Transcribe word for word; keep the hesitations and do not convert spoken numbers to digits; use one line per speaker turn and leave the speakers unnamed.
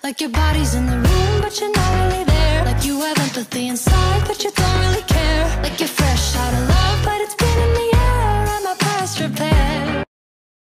Like your body's in the room, but you're not really there. Like you have empathy inside, but you don't really care.